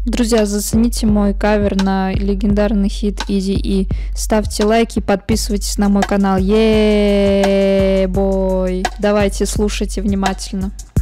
Друзья, зацените мой кавер на легендарный хит Easy E. Ставьте лайки, подписывайтесь на мой канал. Бой. Давайте слушайте внимательно.